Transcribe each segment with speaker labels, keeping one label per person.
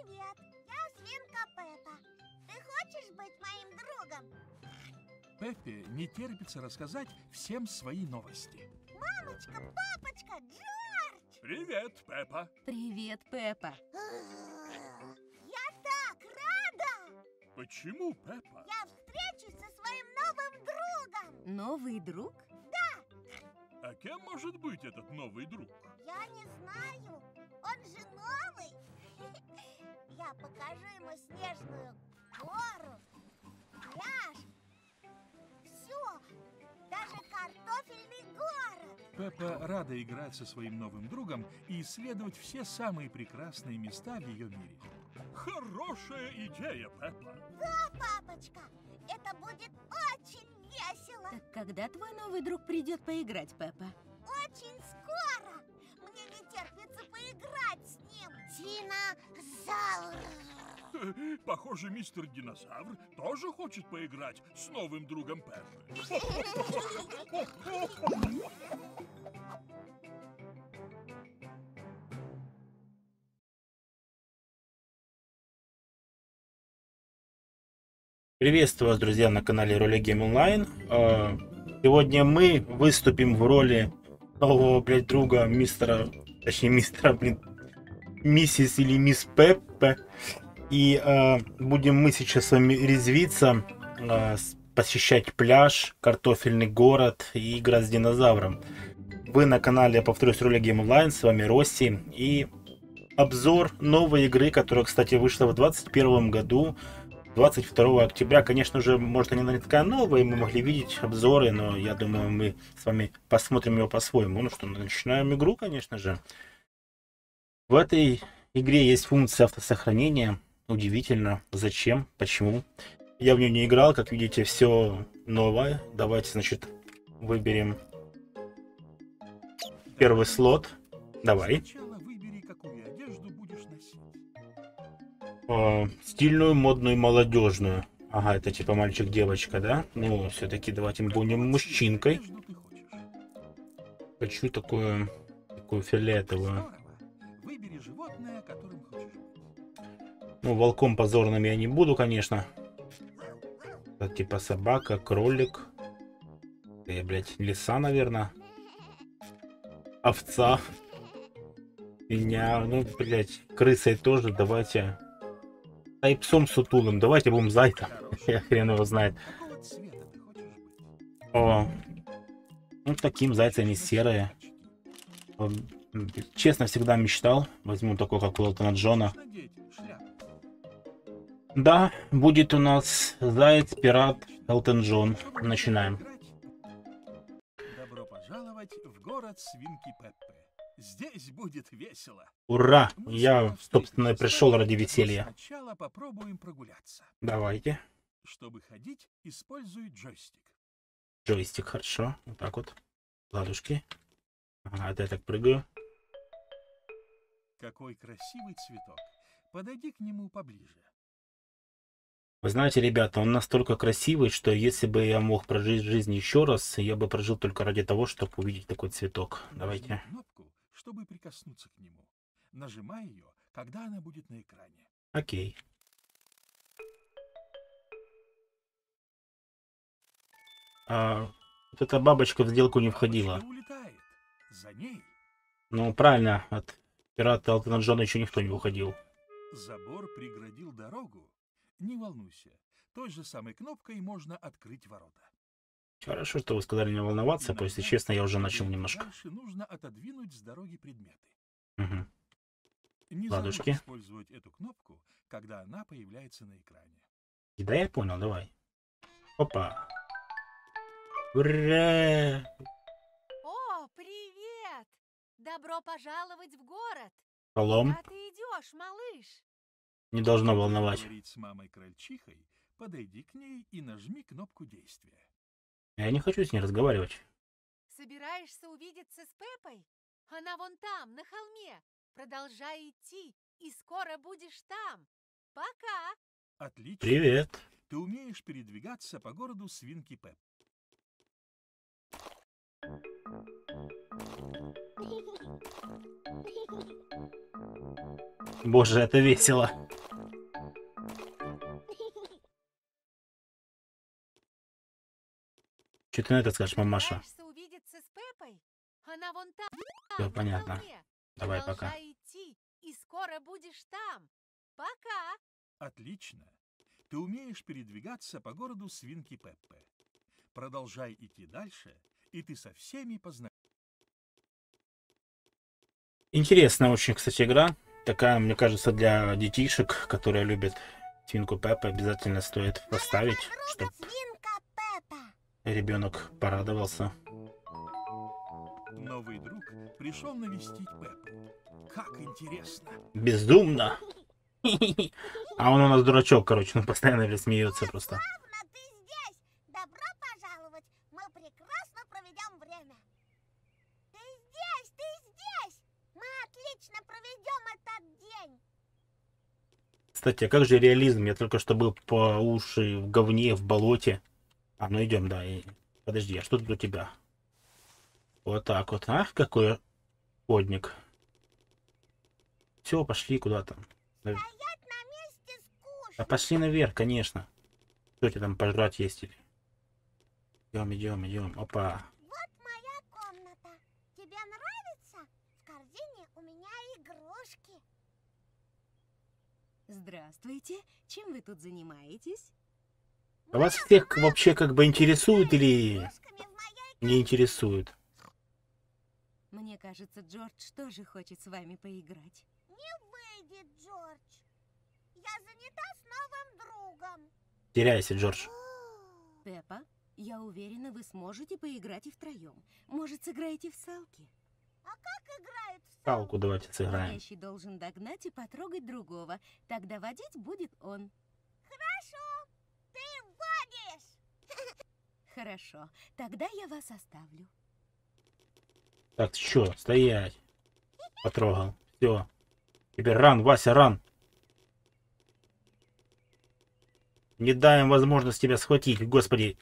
Speaker 1: Привет, я свинка Пеппа. Ты хочешь быть моим другом?
Speaker 2: Пеппе не терпится рассказать всем свои новости.
Speaker 1: Мамочка, папочка, Джордж!
Speaker 2: Привет, Пеппа.
Speaker 3: Привет, Пеппа.
Speaker 1: Я так рада!
Speaker 2: Почему, Пеппа?
Speaker 1: Я встречусь со своим новым другом!
Speaker 3: Новый друг?
Speaker 2: А кем может быть этот новый друг?
Speaker 1: Я не знаю, он же новый! Я покажу ему снежную гору, пляж, все, даже картофельный город!
Speaker 2: Пеппа рада играть со своим новым другом и исследовать все самые прекрасные места в ее мире. Хорошая идея, Пеппа.
Speaker 1: Да, папочка, это будет очень весело!
Speaker 3: Так когда твой новый друг придет поиграть, Пеппа?
Speaker 1: Очень скоро! Мне не терпится поиграть с ним! Динозавр!
Speaker 2: Похоже, мистер Динозавр тоже хочет поиграть с новым другом Пеппы.
Speaker 4: Приветствую вас, друзья, на канале Роли Гейм Онлайн. Сегодня мы выступим в роли нового, друга мистера, миссис или мисс Пеппа. И будем мы сейчас с вами резвиться, посещать пляж, картофельный город и играть с динозавром. Вы на канале, я повторюсь, Роли Гейм Онлайн, с вами Росси. И обзор новой игры, которая, кстати, вышла в 2021 году. 22 октября, конечно же, может, она не такая новая, мы могли видеть обзоры, но я думаю, мы с вами посмотрим его по-своему. Ну что, начинаем игру, конечно же. В этой игре есть функция автосохранения. Удивительно. Зачем? Почему? Я в нее не играл, как видите, все новое. Давайте, значит, выберем первый слот. Давай.
Speaker 2: Сначала выбери, какую одежду будешь носить.
Speaker 4: Стильную, модную, молодежную. Ага, это типа мальчик-девочка, да? Ну, все-таки давайте мы будем мужчинкой.
Speaker 2: Одежду ты хочешь?
Speaker 4: Хочу такую фиолетовую.
Speaker 2: Здорово. Выбери животное, которым хочешь быть.
Speaker 4: Ну, волком позорным я не буду, конечно. Это типа собака, кролик. Лиса, наверное. Овца. Меня, ну, крысой тоже, давайте. Да и псом сутулым, давайте будем зайцем. Я хрен его знает.
Speaker 2: Какого цвета ты хочешь быть?
Speaker 4: О, ну, таким зайцы они серые. Честно, всегда мечтал. Возьму такой, как у Элтона Джона.
Speaker 2: Надеть шляпу.
Speaker 4: Да, будет у нас заяц, пират, Элтон Джон. Начинаем.
Speaker 2: Добро пожаловать в город свинки Пеппы. Здесь будет весело.
Speaker 4: Ура!
Speaker 2: Мы
Speaker 4: Я,
Speaker 2: снова
Speaker 4: собственно, и
Speaker 2: встретимся с
Speaker 4: пришел
Speaker 2: вами,
Speaker 4: ради
Speaker 2: но
Speaker 4: веселья.
Speaker 2: Сначала попробуем прогуляться.
Speaker 4: Давайте.
Speaker 2: Чтобы ходить, используй джойстик.
Speaker 4: Джойстик, хорошо. Вот так вот. Ладушки. Ага, это я так прыгаю.
Speaker 2: Какой красивый цветок. Подойди к нему поближе.
Speaker 4: Вы знаете, ребята, он настолько красивый, что если бы я мог прожить жизнь еще раз, я бы прожил только ради того, чтобы увидеть такой цветок. Давайте.
Speaker 2: Нажми кнопку, чтобы прикоснуться к нему. Нажимай ее, когда она будет на экране.
Speaker 4: Окей. Вот эта бабочка в сделку не входила.
Speaker 2: Бабочка улетает. За ней
Speaker 4: Ну, правильно, от пирата Элтона Джона еще никто не уходил.
Speaker 2: забор преградил дорогу. Не волнуйся, той же самой кнопкой можно открыть ворота.
Speaker 4: Хорошо, что вы сказали не волноваться,
Speaker 2: Иногда,
Speaker 4: если честно, я уже
Speaker 2: чтобы
Speaker 4: начал
Speaker 2: идти
Speaker 4: немножко.
Speaker 2: дальше, нужно отодвинуть с дороги предметы.
Speaker 4: Угу.
Speaker 2: Не
Speaker 4: Ладушки.
Speaker 2: забудь использовать эту кнопку, когда она появляется на экране.
Speaker 4: Да, я понял, давай. Опа. Ура!
Speaker 5: О, привет! Добро пожаловать в город!
Speaker 4: Шалом.
Speaker 5: Куда ты идешь, малыш?
Speaker 4: Не должно волновать.
Speaker 2: Говорить с мамой-крольчихой, подойди к ней и нажми кнопку действия.
Speaker 4: Я не хочу с ней разговаривать.
Speaker 5: Собираешься увидеться с Пеппой? Она вон там, на холме. Продолжай идти, и скоро будешь там. Пока!
Speaker 2: Отлично.
Speaker 4: Привет.
Speaker 2: Ты умеешь передвигаться по городу свинки Пепп.
Speaker 4: Боже, это весело. Что ты на это скажешь, мамаша?
Speaker 5: Собираешься увидеться с Пеппой? Она вон там,
Speaker 4: Всё
Speaker 5: на
Speaker 4: понятно.
Speaker 5: холме.
Speaker 4: Давай, пока.
Speaker 5: Продолжай идти, и скоро будешь там. Пока.
Speaker 2: Отлично. Ты умеешь передвигаться по городу свинки Пеппы. Продолжай идти дальше, и ты со всеми познакомишься.
Speaker 4: Интересная очень, кстати, игра. Такая, мне кажется, для детишек, которые любят свинку Пеппу, обязательно стоит поставить, чтобы
Speaker 1: Свинка Пеппа.
Speaker 4: ребенок порадовался.
Speaker 2: Новый друг пришел навестить Пеппу. Как интересно.
Speaker 4: Бездумно. А он у нас дурачок, короче, он постоянно смеется просто.
Speaker 1: Славно ты здесь. Добро пожаловать. Мы прекрасно проведем время. Ты здесь. Мы отлично проведем этот день.
Speaker 4: Кстати, а как же реализм? Я только что был по уши в говне, в болоте. А, ну идем, да. Подожди, а что тут у тебя? Вот так вот, а? Какой подник. Все, пошли куда-то.
Speaker 1: Стоять на месте скучно.
Speaker 4: А пошли наверх, конечно. Что тебе там пожрать есть или? Идем. Опа.
Speaker 1: Вот моя комната. Тебе нравится? В корзине у меня игрушки.
Speaker 3: Здравствуйте. Чем вы тут занимаетесь?
Speaker 4: А вас всех вообще как бы интересует или
Speaker 1: Игрушками в моей
Speaker 4: не интересует?
Speaker 3: Мне кажется, Джордж тоже хочет с вами поиграть.
Speaker 1: выйдет, Джордж. Я занята с новым другом.
Speaker 4: Теряйся, Джордж.
Speaker 3: Пеппа, я уверена, вы сможете поиграть и втроем. Может, сыграете в салки?
Speaker 1: А как играют в
Speaker 4: Салку давайте сыграем.
Speaker 3: Ходящий должен догнать и потрогать другого. Тогда водить будет он.
Speaker 1: Хорошо. Ты водишь.
Speaker 3: Хорошо, тогда я вас оставлю.
Speaker 4: Так, чё, стоять. Потрогал. Все. Теперь ран, Вася, ран. Не дай им возможность тебя схватить, господи.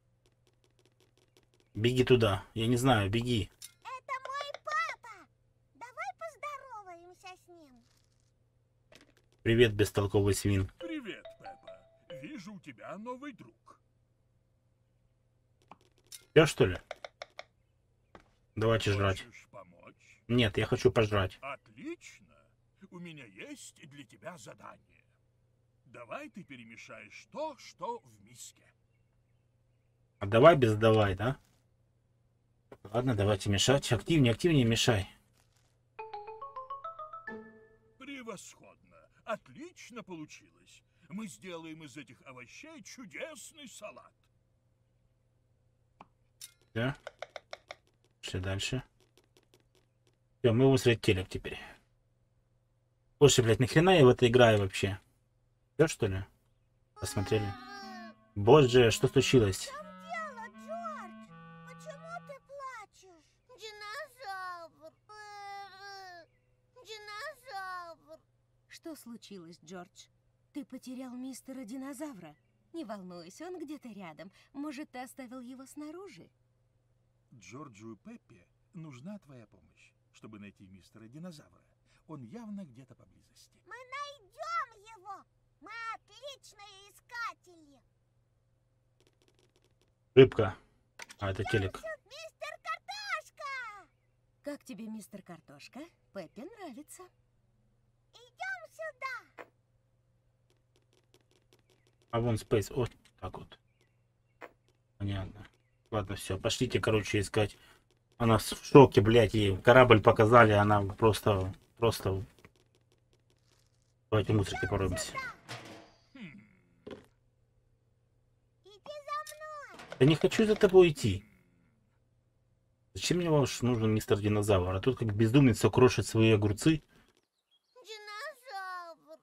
Speaker 4: Беги туда. Я не знаю, беги.
Speaker 1: Это мой папа. Давай поздороваемся с ним.
Speaker 4: Привет, бестолковый свин.
Speaker 2: Привет, Пеппа. Вижу, у тебя новый друг.
Speaker 4: Все, что ли? Давайте жрать.
Speaker 2: Хочешь помочь?
Speaker 4: Нет, я хочу пожрать.
Speaker 2: Отлично. У меня есть для тебя задание. Давай ты перемешаешь то, что в миске.
Speaker 4: А давай без давай, да? Ладно, давайте мешать. Активнее мешай.
Speaker 2: Превосходно. Отлично получилось. Мы сделаем из этих овощей чудесный салат.
Speaker 4: Все. Пошли дальше. Все, мы будем смотреть телек теперь. Слушай, блядь, нахрена я в это играю вообще? Все, что ли? Посмотрели. Боже, что случилось?
Speaker 1: Дело, Джордж. Почему ты плачешь? Динозавр. Динозавр.
Speaker 3: Что случилось, Джордж? Ты потерял мистера Динозавра? Не волнуйся, он где-то рядом. Может, ты оставил его снаружи?
Speaker 2: Джорджу и Пеппе нужна твоя помощь, чтобы найти мистера Динозавра. Он явно где-то поблизости.
Speaker 1: Мы найдем его. Мы отличные искатели.
Speaker 4: Рыбка. А, это телек.
Speaker 1: Мистер Картошка.
Speaker 3: Как тебе, мистер Картошка? Пеппе нравится.
Speaker 1: Идем сюда.
Speaker 4: А вон Space. Вот так вот. Понятно. Ладно, все. Пошлите, короче, искать. Она в шоке, блядь. Ей корабль показали, она просто... Давайте в мусорке пороемся.
Speaker 1: Иди за мной.
Speaker 4: Я не хочу за тобой идти. Зачем мне ваш нужен мистер Динозавр? А тут как бездумец все крошит свои огурцы.
Speaker 1: Динозавр.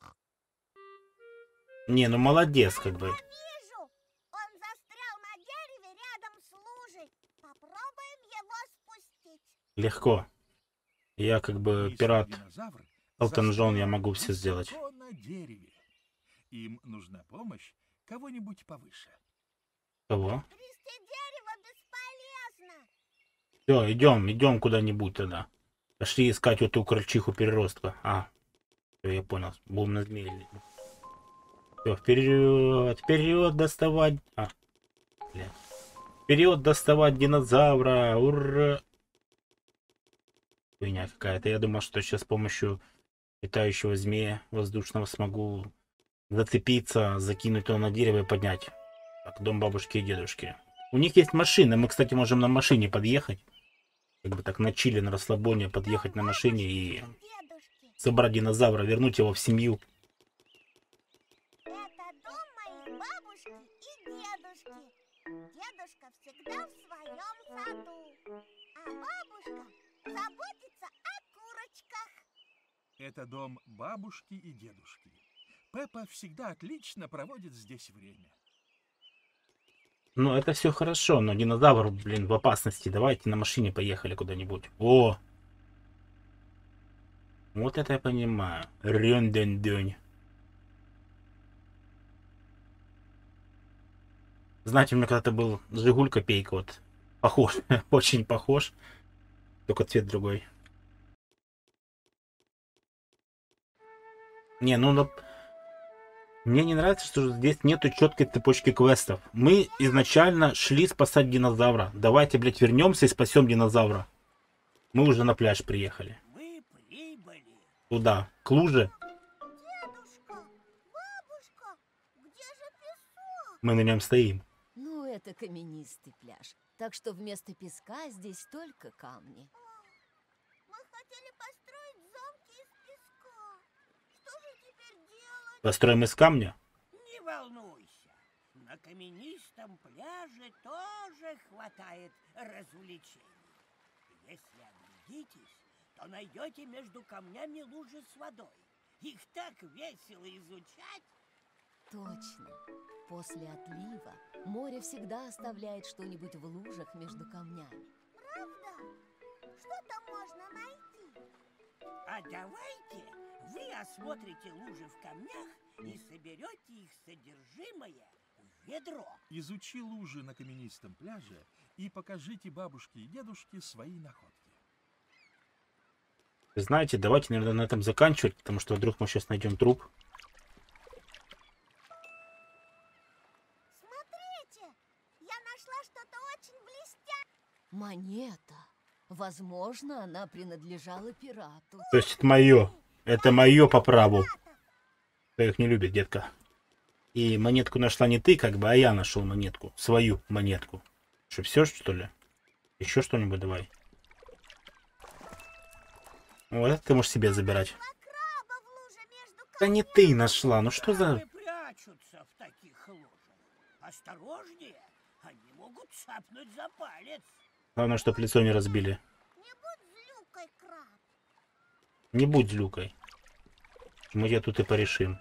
Speaker 4: Не, ну молодец, как бы.
Speaker 1: Вижу. Он застрял на дереве рядом с лужей. Попробуем его спустить.
Speaker 4: Легко. Я как бы
Speaker 2: Мистер
Speaker 4: пират.
Speaker 2: Динозавр
Speaker 4: Элтон Джон, я
Speaker 2: застрял
Speaker 4: могу все сделать.
Speaker 2: высоко на дереве. Им нужна помощь кого-нибудь повыше.
Speaker 4: Кого?
Speaker 1: Трясти дерево бесполезно.
Speaker 4: Все, идем куда-нибудь тогда. Пошли искать эту крольчиху переростка. А, все, я понял. Будем на змеи. Все, вперед, доставать. А, бля. Вперед доставать динозавра! Ура! Хуйня какая-то. Я думал, что сейчас с помощью летающего змея воздушного смогу зацепиться, закинуть его на дерево и поднять. Так, дом бабушки и дедушки. У них есть машина. Мы, кстати, можем на машине подъехать. Как бы так на чили, на расслабоне подъехать на машине и
Speaker 1: Дедушки,
Speaker 4: собрать динозавра, вернуть его в семью.
Speaker 1: это дом моей бабушки и дедушки. Дедушка всегда в своем саду, а бабушка заботится о курочках.
Speaker 2: Это дом бабушки и дедушки. Пеппа всегда отлично проводит здесь время.
Speaker 4: Ну, это все хорошо, но динозавр, блин, в опасности. Давайте на машине поехали куда-нибудь. О! Вот это я понимаю. Рён-дёнь-дёнь. Знаете, у меня когда-то был Жигуль Копейка, вот. Похож, очень похож. Только цвет другой. Не, ну, мне не нравится, что здесь нету четкой цепочки квестов. Мы изначально шли спасать динозавра. Давайте, блядь, вернемся и спасем динозавра. Мы уже на пляж приехали.
Speaker 6: Мы прибыли.
Speaker 4: Туда, к луже.
Speaker 1: Дедушка, бабушка, где же песок?
Speaker 4: Мы на нем стоим.
Speaker 7: Ну, это каменистый пляж, так что вместо песка здесь только камни.
Speaker 1: Мы хотели построить замки из песка. Что же теперь делать?
Speaker 4: Построим из камня.
Speaker 6: Не волнуйся. На каменистом пляже тоже хватает развлечений. Если оглядитесь, то найдете между камнями лужи с водой. Их так весело изучать.
Speaker 7: Точно. После отлива море всегда оставляет что-нибудь в лужах между камнями.
Speaker 1: Правда? Что там можно найти?
Speaker 6: А давайте вы осмотрите лужи в камнях и соберете их содержимое в ведро.
Speaker 2: Изучи лужи на каменистом пляже и покажите бабушке и дедушке свои находки.
Speaker 4: Знаете, давайте, наверное, на этом заканчивать, потому что вдруг мы сейчас найдем труп.
Speaker 1: Смотрите, я нашла что-то очень блестящее.
Speaker 7: Монета. Возможно, она принадлежала пирату.
Speaker 4: То есть это мое. Это мое по праву. Кто их не любит, детка. И монетку нашла не ты, как бы, а я нашел монетку. Свою монетку. Что, все, что ли? Еще что-нибудь давай. Вот это ты можешь себе забирать.
Speaker 1: Краба в луже между
Speaker 4: Да не ты нашла, ну что за...
Speaker 6: Крабы прячутся в таких лужах. Осторожнее, они могут цапнуть за палец.
Speaker 4: Главное, чтоб лицо не разбили.
Speaker 1: Не будь злюкой, краб.
Speaker 4: Не будь злюкой. Мы тебя тут и порешим.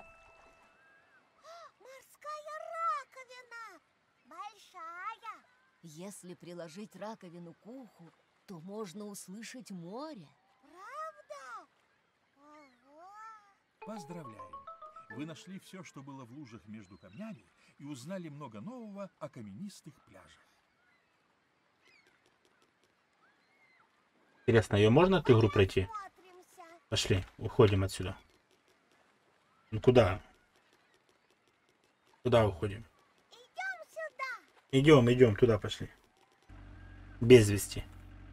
Speaker 1: Морская раковина. Большая.
Speaker 7: Если приложить раковину к уху, то можно услышать море.
Speaker 1: Правда? Ого.
Speaker 2: Поздравляем! Вы нашли все, что было в лужах между камнями, и узнали много нового о каменистых пляжах.
Speaker 4: Интересно, ее можно эту игру пройти?
Speaker 1: Смотримся.
Speaker 4: Пошли, уходим отсюда. Ну куда? Куда уходим?
Speaker 1: Идем сюда.
Speaker 4: Идем, туда пошли. Без вести.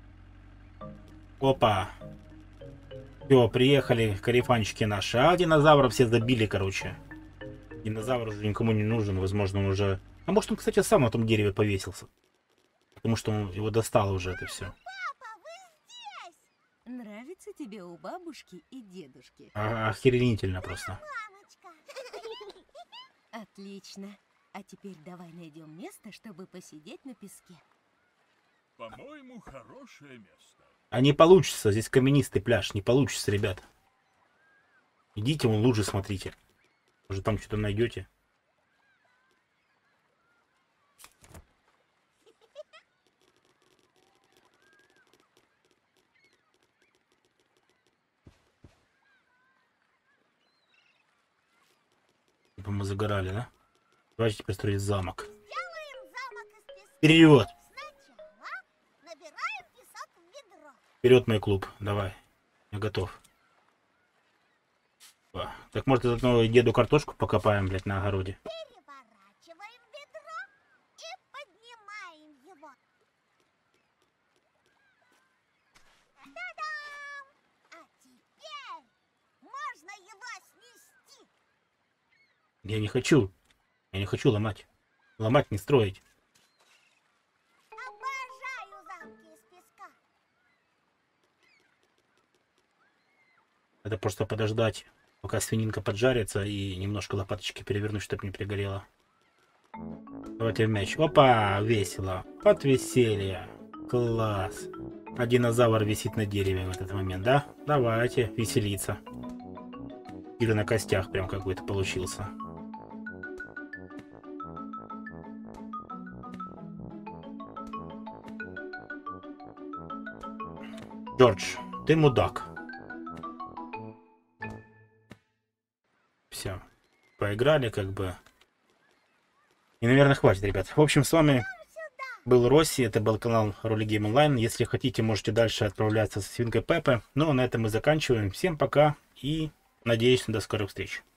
Speaker 4: Опа. Все, приехали карифанчики наши. А динозавров все забили, короче. Динозавр уже никому не нужен. Возможно, он уже... А может, он, кстати, сам на том дереве повесился. Потому что его достало уже это все.
Speaker 1: Папа, вы здесь.
Speaker 3: Нравится тебе у бабушки и дедушки?
Speaker 4: Охеренительно просто.
Speaker 1: Мамочка.
Speaker 3: Отлично. А теперь давай найдем место, чтобы посидеть на песке.
Speaker 2: По-моему, хорошее место.
Speaker 4: А не получится. Здесь каменистый пляж. Не получится, ребят. Идите, вон лужи смотрите. Может, там что-то найдете. Типа мы загорали, да? Давайте теперь строить замок.
Speaker 1: Делаем замок из песка.
Speaker 4: Вперед!
Speaker 1: Сначала набираем песок в ведро.
Speaker 4: Вперед, мой клуб. Давай. Я готов. О, так может заодно и деду картошку покопаем, блядь, на огороде.
Speaker 1: Переворачиваем ведро и поднимаем его.
Speaker 4: Я не хочу. Я не хочу ломать. Ломать, не строить.
Speaker 1: Обожаю замки из песка.
Speaker 4: Это просто подождать, пока свининка поджарится, и немножко лопаточки перевернуть, чтобы не пригорело. Давайте в мяч. Опа, весело. От веселья. Класс. А динозавр висит на дереве в этот момент, да? Давайте, веселиться. Или на костях прям какой-то получился. Джордж, ты мудак. Все. Поиграли как бы. И, наверное, хватит, ребят. В общем, с вами был Росси. Это был канал Ролигейм Онлайн. Если хотите, можете дальше отправляться со свинкой Пеппой. Ну, а на этом мы заканчиваем. Всем пока и надеюсь, до скорых встреч.